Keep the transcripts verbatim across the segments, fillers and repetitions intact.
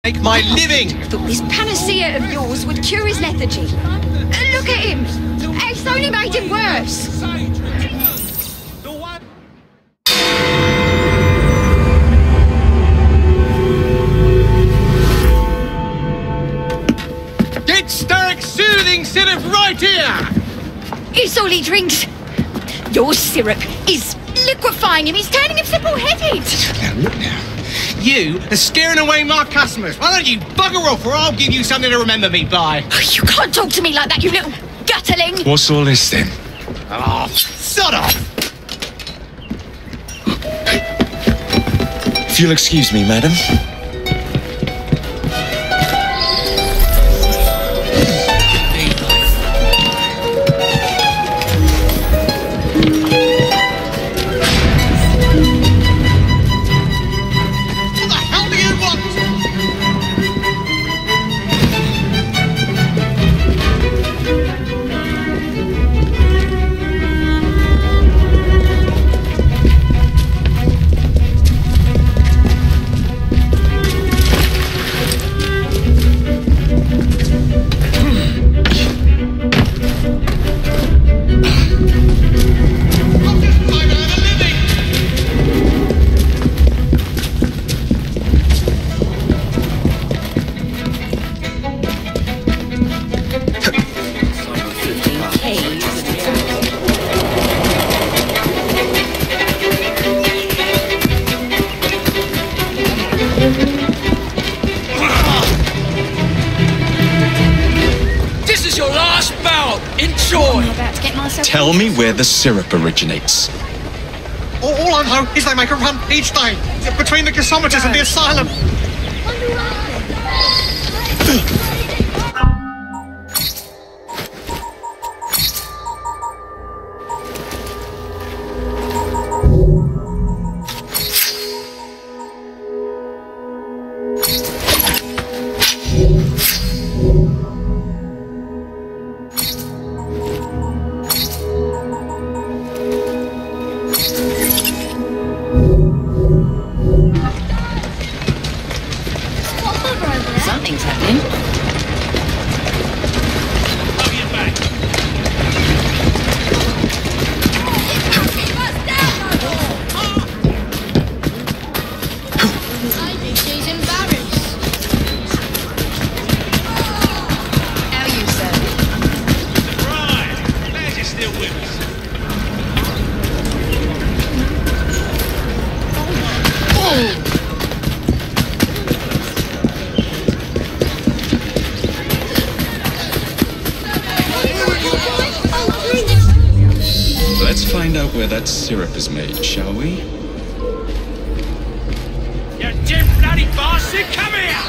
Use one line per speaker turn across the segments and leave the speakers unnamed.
make my living.
Thought this panacea of yours would cure his lethargy. Uh, look at him. It's only made him worse.
Get Starrick soothing syrup right here.
It's all he drinks. Your syrup is liquefying him. He's turning him simple-headed.
Now, look now. You are scaring away my customers. Why don't you bugger off or I'll give you something to remember me by.
Oh, you can't talk to me like that, you little gutterling.
What's all this then?
Oh, sod off.
If you'll excuse me, madam. Tell me where the syrup originates.
All, all I know is they make a run each day between the gasometers and the asylum.
Something's happening.
Let's find out where that syrup is made, shall we?
You dim bloody bastard, come here!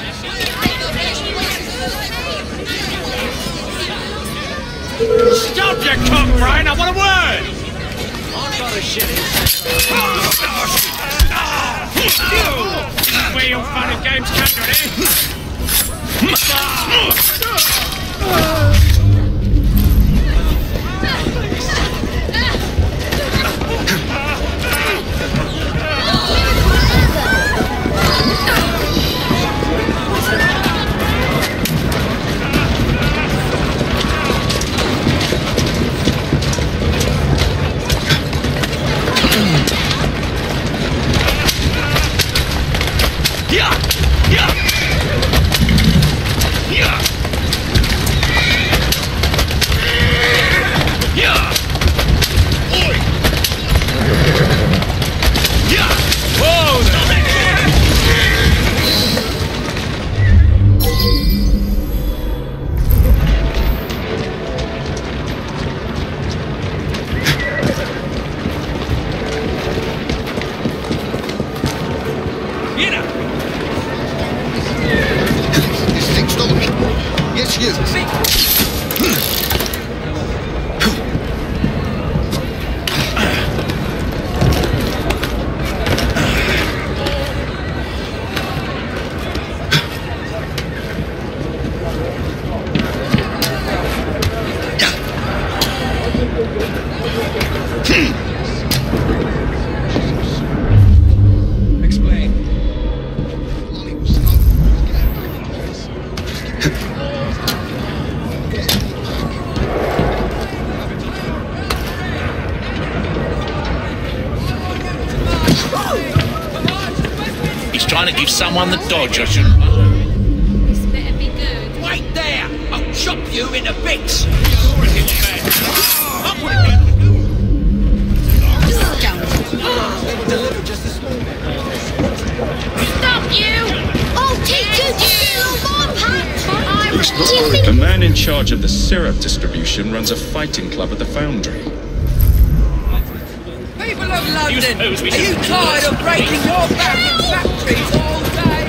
Stop your cock, Brian, I want a word! I've got a shit. Where your fun and games come to
Explain.
someone the dodge I shouldn't.
This better be good.
Wait there! I'll chop you into bits!
Stop you!
I'll teach you to steal my pants! I
The man in charge of the syrup distribution runs a fighting club at the foundry.
People of London, are you tired of breaking your back in factories all day?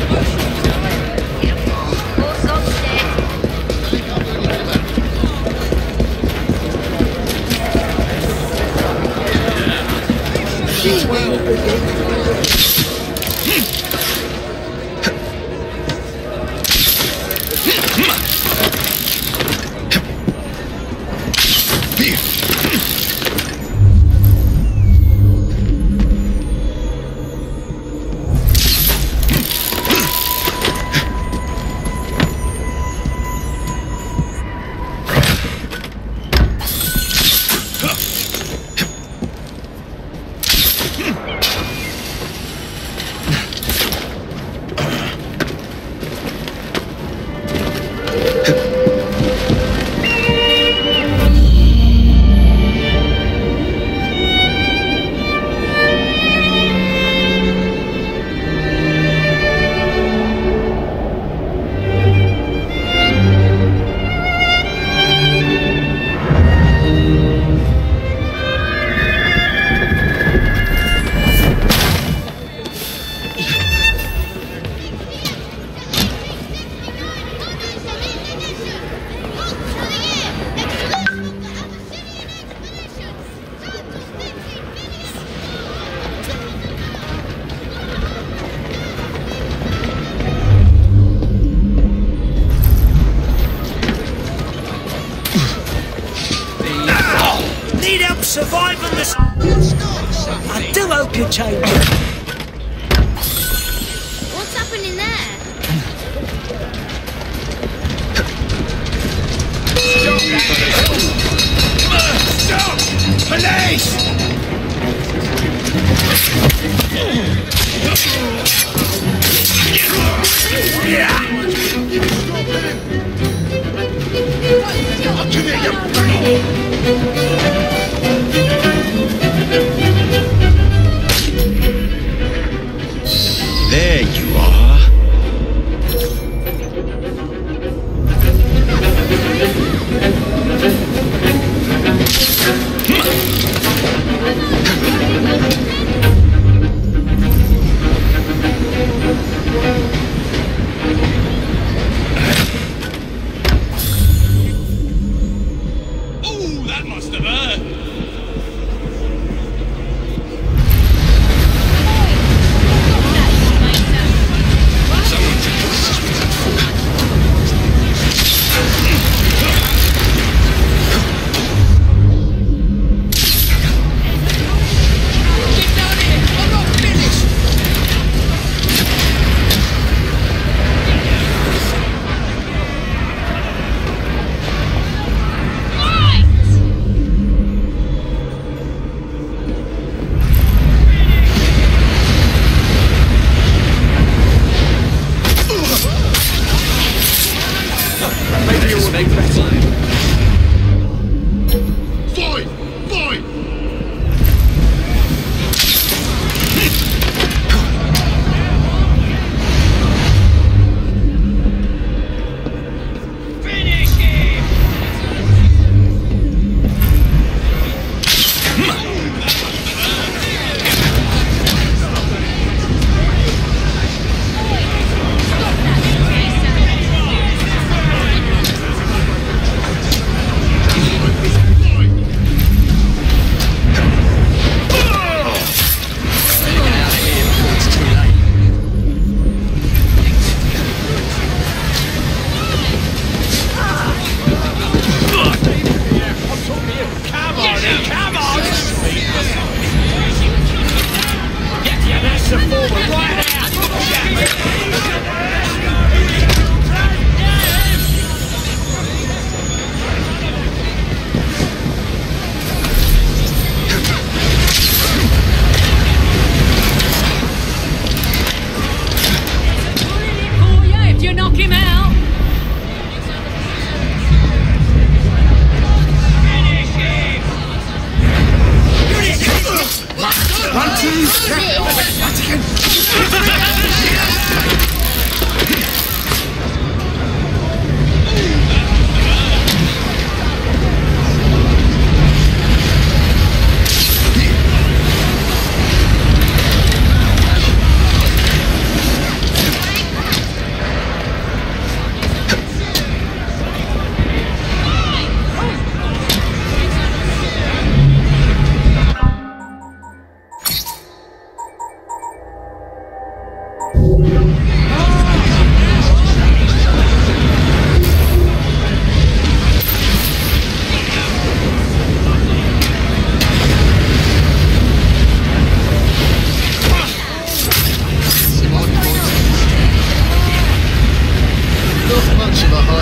Surviving this. I do hope you change.
What's happening there?
Stop! Police!
There you are.
Ooh, that must have hurt.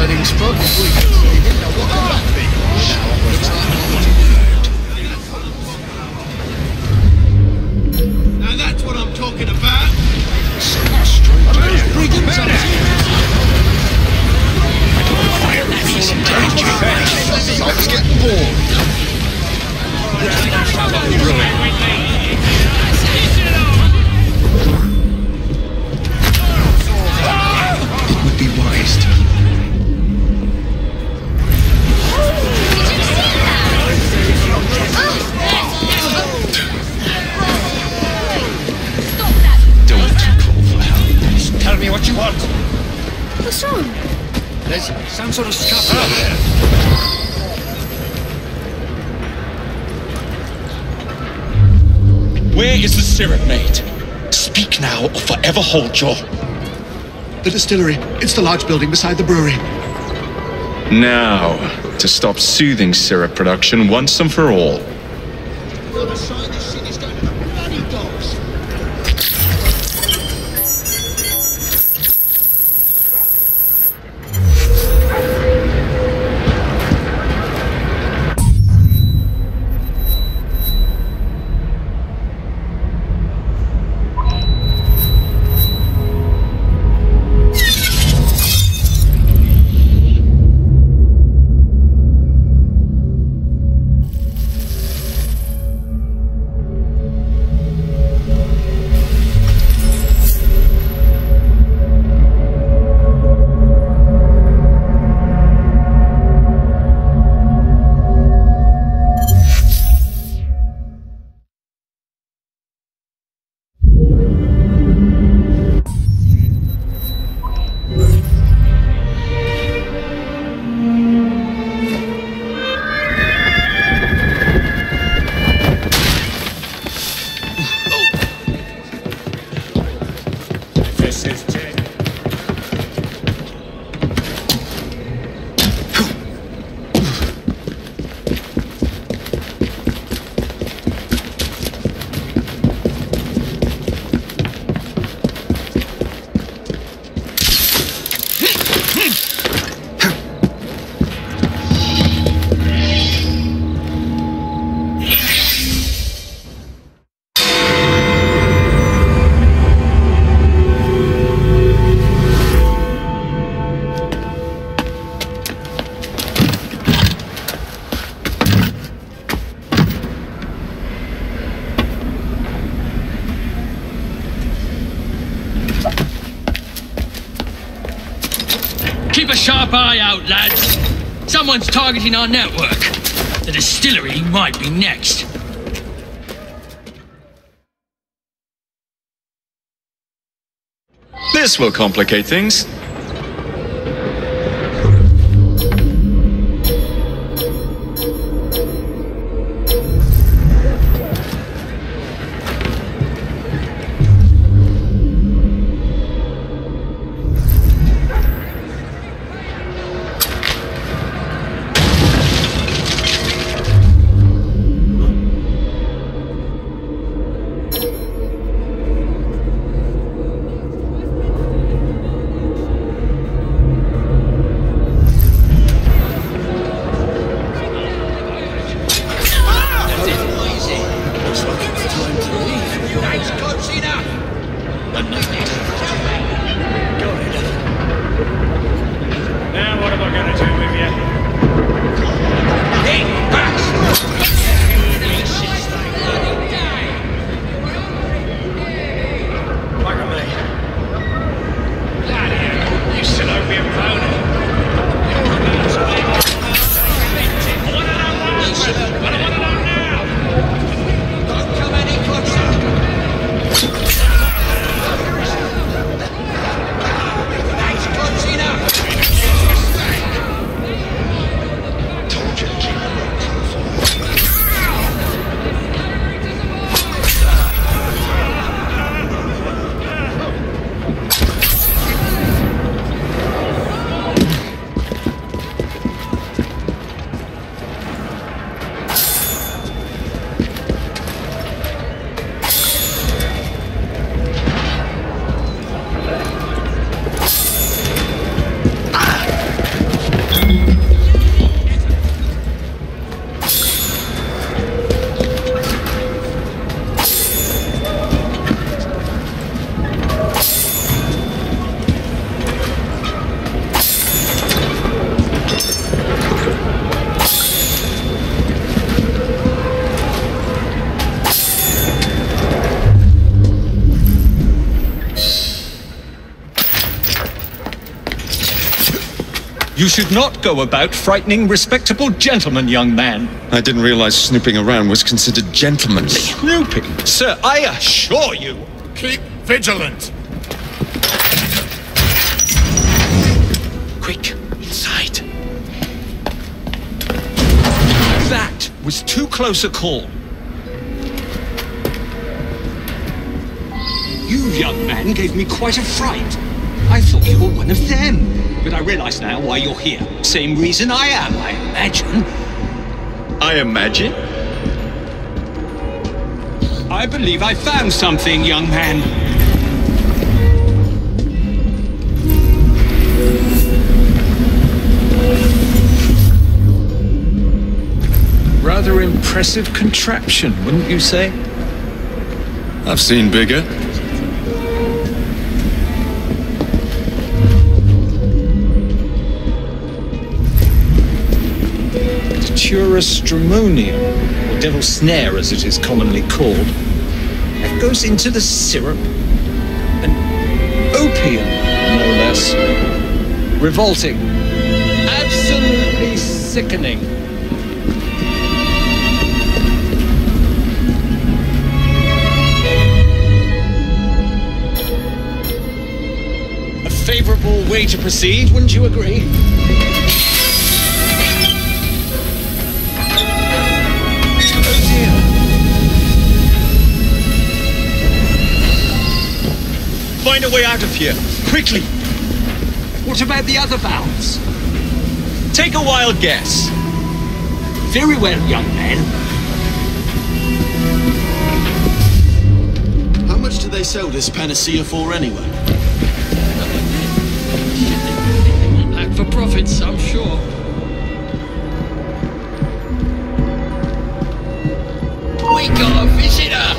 hiding spot if we can see him. Now what can that be?
Now that's what I'm talking about.
Let's get bored. It would be wise to.
Don't call for help.
Just tell me what you want.
What's wrong?
There's some sort of scuffle up there.
Where is the syrup made? Speak now or forever hold your...
The distillery. It's the large building beside the brewery.
Now, to stop soothing syrup production once and for all.
Keep a sharp eye out, lads. Someone's targeting our network. The distillery might be next.
This will complicate things.
You should not go about frightening respectable gentlemen, young man.
I didn't realize snooping around was considered gentlemanly.
Snooping? Sir, I assure you.
Keep vigilant.
Quick, inside. That was too close a call. You, young man, gave me quite a fright. I thought you were one of them. But I realize now why you're here. Same reason I am, I imagine.
I imagine?
I believe I found something, young man. Rather impressive contraption, wouldn't you say?
I've seen bigger.
Stramonium, or devil's snare as it is commonly called, that goes into the syrup. An opium, no less. Revolting. Absolutely sickening. A favorable way to proceed, wouldn't you agree? Find a way out of here, quickly! What about the other valves? Take a wild guess. Very well, young man.
How much do they sell this panacea for anyway?
Back for profits, I'm sure. We got a visitor!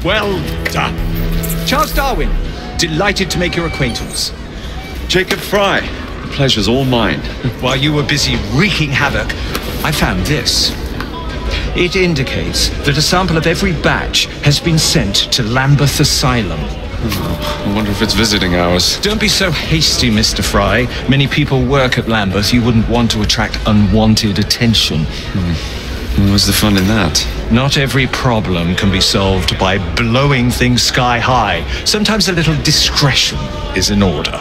Well done. Charles Darwin, delighted to make your acquaintance.
Jacob Fry, the pleasure's all mine.
While you were busy wreaking havoc, I found this. It indicates that a sample of every batch has been sent to Lambeth Asylum.
Oh, I wonder if it's visiting hours.
Don't be so hasty, Mister Fry. Many people work at Lambeth. You wouldn't want to attract unwanted attention.
Hmm. What's the fun in that?
Not every problem can be solved by blowing things sky high. Sometimes a little discretion is in order.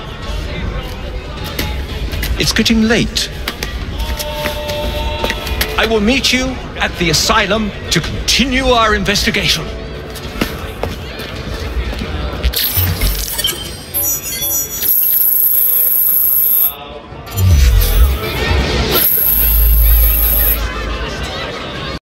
It's getting late. I will meet you at the asylum to continue our investigation.